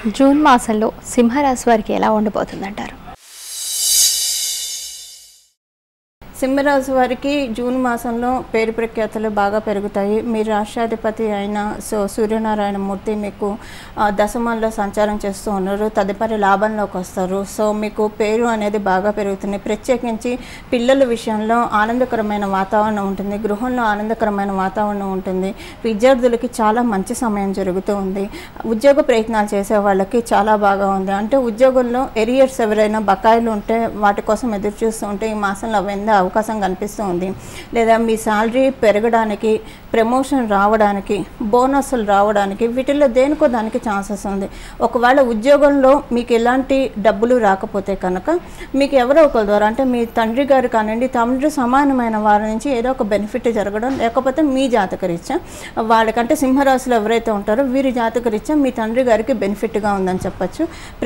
June మాసంలో సింహరాశి వారికి ఎలా ఉండబోతుందంటారు? సింహరాశి వారికి జూన్ మాసంలో పేరు ప్రఖ్యాతులు బాగా పెరుగుతాయి. మీ రాష్ట్రాధిపతి అయిన సూర్యనారాయణ మూర్తి మీకు దశమంలో సంచారం చేస్తూ ఉన్నారు. తదుపరి లాభంలోకి వస్తారు. సో మీకు పేరు అనేది బాగా పెరుగుతుంది. ప్రత్యేకించి పిల్లల విషయంలో ఆనందకరమైన వాతావరణం ఉంటుంది. గృహంలో ఆనందకరమైన వాతావరణం ఉంటుంది. విద్యార్థులకి చాలా మంచి సమయం జరుగుతూ ఉంది. ఉద్యోగ ప్రయత్నాలు చేసే వాళ్ళకి చాలా బాగా ఉంది. అంటే ఉద్యోగంలో ఎరియర్స్ ఎవరైనా బకాయిలు ఉంటే వాటి కోసం ఎదురు చూస్తూ ఉంటే ఈ మాసంలో అవన్నీ అవకాశం కనిపిస్తూ ఉంది. లేదా మీ శాలరీ పెరగడానికి, ప్రమోషన్ రావడానికి, బోనస్లు రావడానికి వీటిల్లో దేనికో దానికి ఛాన్సెస్ ఉంది. ఒకవేళ ఉద్యోగంలో మీకు ఎలాంటి డబ్బులు రాకపోతే కనుక మీకు ఎవరో ఒకరి ద్వారా అంటే మీ తండ్రి గారు కానివ్వండి, తండ్రి సమానమైన వారి నుంచి ఏదో ఒక బెనిఫిట్ జరగడం, లేకపోతే మీ జాతకరీత్యా వాళ్ళకంటే సింహరాశిలో ఎవరైతే ఉంటారో వీరి జాతకరీత్యా మీ తండ్రి గారికి బెనిఫిట్గా ఉందని చెప్పచ్చు.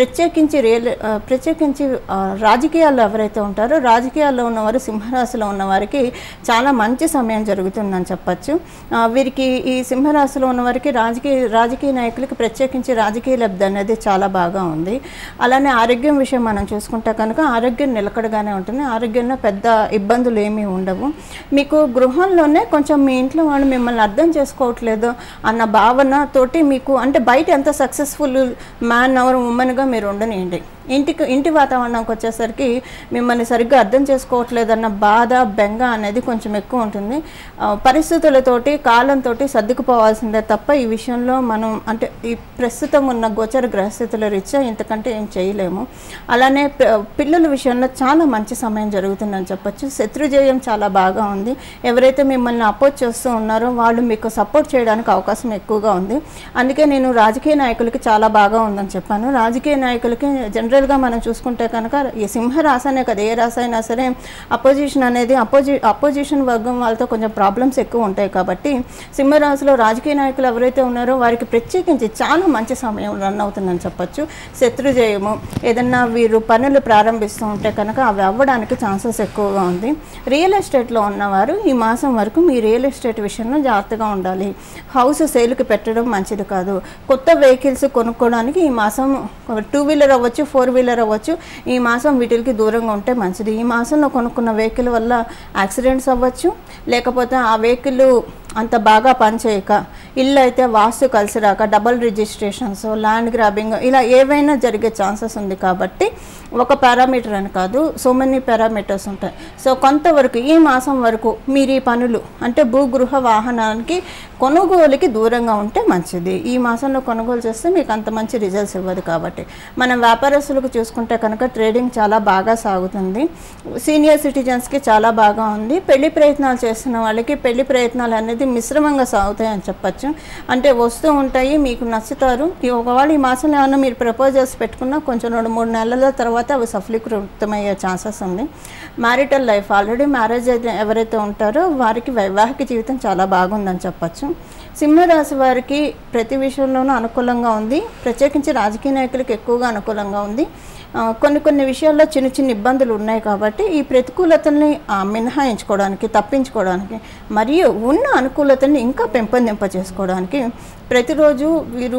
ప్రత్యేకించి రాజకీయాల్లో ఎవరైతే ఉంటారో రాజకీయాల్లో ఉన్నవారు సింహరాశిలో ఉన్నవారికి చాలా మంచి సమయం జరుగుతుందని చెప్పచ్చు. వీరికి ఈ సింహరాశిలో ఉన్నవారికి రాజకీయ నాయకులకి ప్రత్యేకించి రాజకీయ లబ్ధి అనేది చాలా బాగా ఉంది. అలానే ఆరోగ్యం విషయం మనం చూసుకుంటే కనుక ఆరోగ్యం నిలకడగానే ఉంటుంది. ఆరోగ్యంలో పెద్ద ఇబ్బందులు ఏమీ ఉండవు. మీకు గృహంలోనే కొంచెం మీ ఇంట్లో వాళ్ళు మిమ్మల్ని అర్థం చేసుకోవట్లేదు అన్న భావనతోటి మీకు అంటే బయట ఎంత సక్సెస్ఫుల్ మ్యాన్ ఆర్ ఉమెన్గా మీరు ఉండనియండి, ఇంటి వాతావరణంకి వచ్చేసరికి మిమ్మల్ని సరిగ్గా అర్థం చేసుకోవట్లేదన్న బాధ, బెంగ అనేది కొంచెం ఎక్కువ ఉంటుంది. పరిస్థితులతోటి కాలంతో సర్దుకుపోవాల్సిందే తప్ప ఈ విషయంలో మనం అంటే ఈ ప్రస్తుతం ఉన్న గోచర గ్రహస్థితుల రీత్యా ఇంతకంటే ఏం చేయలేము. అలానే పిల్లల విషయంలో చాలా మంచి సమయం జరుగుతుందని చెప్పచ్చు. శత్రుజయం చాలా బాగా ఉంది. ఎవరైతే మిమ్మల్ని అపోజ్ చేస్తూ ఉన్నారో వాళ్ళు మీకు సపోర్ట్ చేయడానికి అవకాశం ఎక్కువగా ఉంది. అందుకే నేను రాజకీయ నాయకులకి చాలా బాగా ఉందని చెప్పాను. రాజకీయ నాయకులకి జనరల్గా మనం చూసుకుంటే కనుక ఈ సింహరాశి అనే కదా ఏ రాశి అయినా సరే అపోజిషన్ అనేది అపోజిషన్ వర్గం వాళ్ళతో కొంచెం ప్రాబ్లమ్స్ ఎక్కువ ఉంటాయి. కాబట్టి సింహరాశిలో రాజకీయ నాయకులు ఎవరైతే ఉన్నారో వారికి ప్రత్యేకించి చాలా మంచి సమయం రన్ అవుతుందని చెప్పచ్చు. శత్రుజయము ఏదన్నా వీరు పనులు ప్రారంభిస్తూ ఉంటే కనుక అవి అవ్వడానికి ఛాన్సెస్ ఎక్కువగా ఉంది. రియల్ ఎస్టేట్లో ఉన్నవారు ఈ మాసం వరకు మీ రియల్ ఎస్టేట్ విషయంలో జాగ్రత్తగా ఉండాలి. హౌస్ సేల్కి పెట్టడం మంచిది కాదు. కొత్త వెహికల్స్ కొనుక్కోవడానికి ఈ మాసం 2 వీలర్ అవ్వచ్చు, 4 వీలర్ అవ్వచ్చు, ఈ మాసం వీటికి దూరంగా ఉంటే మంచిది. ఈ మాసంలో కొనుక్కున్న వెహికల్ వల్ల యాక్సిడెంట్స్ అవ్వచ్చు, లేకపోతే ఆ వెహికల్ అంత బాగా పనిచేయక, ఇల్లు అయితే వాస్తు కలిసి రాక, డబల్ రిజిస్ట్రేషన్స్, ల్యాండ్ గ్రాబింగ్ ఇలా ఏవైనా జరిగే ఛాన్సెస్ ఉంది. కాబట్టి ఒక పారామీటర్ అని కాదు, సో మెనీ పారామీటర్స్ ఉంటాయి. సో కొంతవరకు ఈ మాసం వరకు మీరు ఈ పనులు అంటే భూగృహ వాహనానికి కొనుగోలుకి దూరంగా ఉంటే మంచిది. ఈ మాసంలో కొనుగోలు చేస్తే మీకు అంత మంచి రిజల్ట్స్ ఇవ్వదు. కాబట్టి మనం వ్యాపారస్తులకు చూసుకుంటే కనుక ట్రేడింగ్ చాలా బాగా సాగుతుంది. సీనియర్ సిటిజన్స్కి చాలా బాగా ఉంది. పెళ్లి ప్రయత్నాలు చేస్తున్న వాళ్ళకి పెళ్లి ప్రయత్నాలు అనేది మిశ్రమంగా సాగుతాయని చెప్పచ్చు. అంటే వస్తూ ఉంటాయి, మీకు నచ్చుతారు. ఒకవేళ ఈ మాసంలో ఏమన్నా మీరు ప్రపోజల్స్ పెట్టుకున్నా కొంచెం 2-3 నెలల తర్వాత అవి సఫలీకృతమయ్యే ఛాన్సెస్ ఉంది. మ్యారిటల్ లైఫ్ ఆల్రెడీ మ్యారేజ్ అయితే ఎవరైతే ఉంటారో వారికి వైవాహిక జీవితం చాలా బాగుందని చెప్పచ్చు. సింహరాశి వారికి ప్రతి విషయంలోనూ అనుకూలంగా ఉంది. ప్రత్యేకించి రాజకీయ నాయకులకు ఎక్కువగా అనుకూలంగా ఉంది. కొన్ని విషయాల్లో చిన్న ఇబ్బందులు ఉన్నాయి. కాబట్టి ఈ ప్రతికూలతల్ని మినహాయించుకోవడానికి, తప్పించుకోవడానికి మరియు ఉన్న అనుకూలతల్ని ఇంకా పెంపొందింప చేసుకోవడానికి ప్రతిరోజు వీరు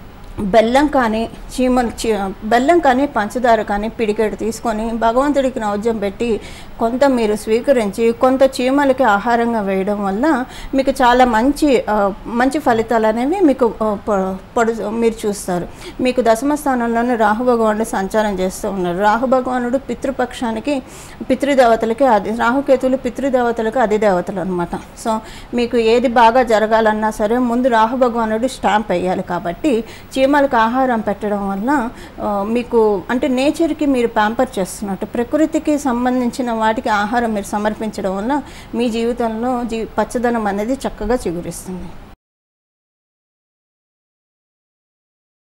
బెల్లం కానీ పంచదార కానీ పిడికెడు తీసుకొని భగవంతుడికి నైవేద్యం పెట్టి కొంత మీరు స్వీకరించి కొంత చీమలకి ఆహారంగా వేయడం వల్ల మీకు చాలా మంచి ఫలితాలు అనేవి మీకు మీరు చూస్తారు. మీకు దశమ స్థానంలోనే రాహు భగవానుడు సంచారం చేస్తూ ఉన్నారు. రాహు భగవానుడు పితృపక్షానికి పితృదేవతలకి రాహుకేతువులు పితృదేవతలకు అధిదేవతలు అనమాట. సో మీకు ఏది బాగా జరగాలన్నా సరే ముందు రాహు భగవానుడు స్టాంప్ వేయాలి. కాబట్టి చీమలకు ఆహారం పెట్టడం వల్ల మీకు అంటే నేచర్కి మీరు ప్యాంపర్ చేస్తున్నట్టు, ప్రకృతికి సంబంధించిన వాటికి ఆహారం మీరు సమర్పించడం వల్ల మీ జీవితంలో పచ్చదనం అనేది చక్కగా చిగురిస్తుంది.